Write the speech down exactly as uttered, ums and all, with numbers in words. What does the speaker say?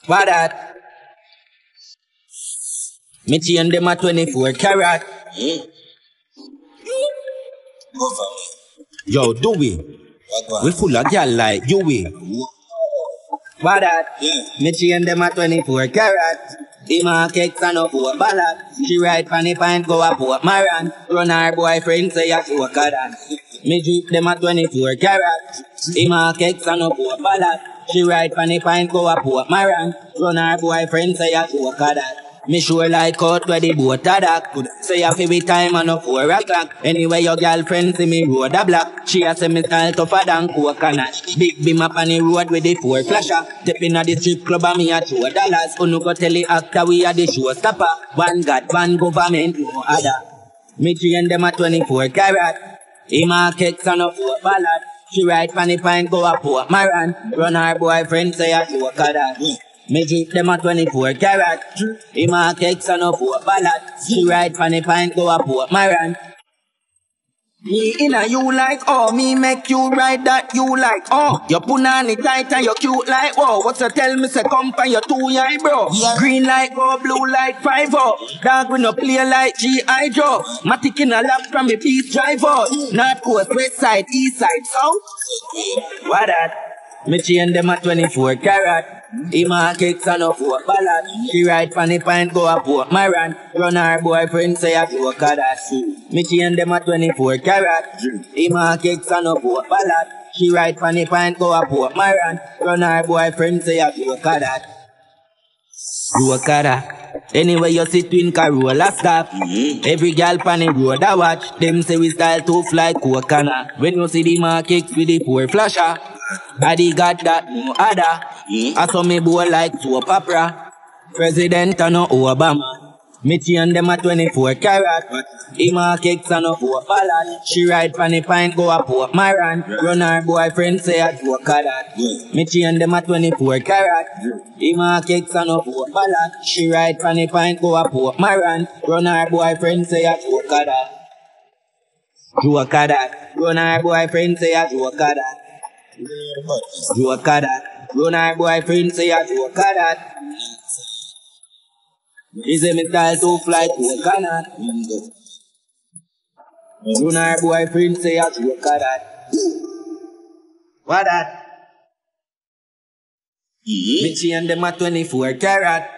What that? Me chain them a twenty-four carat. Hmm? Go for me. Yo, do we? We full of girl like you we. What that? Yeah. Me chain them a twenty-four carat. The market and up for ballad. She ride pan the pint go up for Maran. Run her boyfriend say a show that. Me drip them a twenty-four carat. The market and up for ballad. She ride pan the pint go up for Maran. Run her boyfriend say a show that. Me sure like out where the boat a dock. Say a fi time and up four o'clock. Anyway your girlfriend see me road a block. She a say me style tougher than coconut. Big beam up on the road with the four flasher. Step in at the strip club and me a two dollars. Unu go tell the actor we a the showstopper. One God, one government, no other. Me train them a twenty-four carat. Him a cakes and a four ballad. She ride pan the pint go a Port Maran. Run her boyfriend say a joke of that. Me drip them a twenty-four carat. Him a cakes and a four ballad. She ride pan the pint go a Port Maran. Me inna you like oh, me make you ride that you like oh. You put on it tight and you cute like oh. What's you tell me say come for your two eye bro. Yeah. Green light go blue light five oh. Dog we no play like G I Joe. Matic in a lap from the peace driver. North coast, west side, east side, south. What that? Me chain them a twenty-four carat. Him a cakes and a four ballad. She ride pan the pint go a Port Maran. Run her boyfriend say a joke of that. Me chain them a twenty-four carat. Him a cakes and a four ballad. She ride pan the pint go a Port Maran. Run her boyfriend say a joke of that. Joke of that. Anyway you sit in Corolla stop. Mm-hmm. Every girl pan the road a watch. Them say we style tough like coconut. When you see the markets with the poor flasher. Body got that no other. Mm. I saw me boy like soap opera. President and no Obama. Me chain them a twenty-four carat. Him a cakes and no four ballad. She ride pan the pint go a Port Maran. Yeah. Run her boyfriend say a joke of that. Yeah. Me chain them a twenty-four carat. Him a cakes and no four ballad. She ride pan the pint go a Port Maran. Run her boyfriend say a joke of that. Joke of that. Run her boyfriend say a joke of that. Joke of that. Run her boyfriend say a joke of that. He say me style to fly coconut. Run her boyfriend say a joke of that. What that? Mm-hmm. Me chain them a twenty-four carat.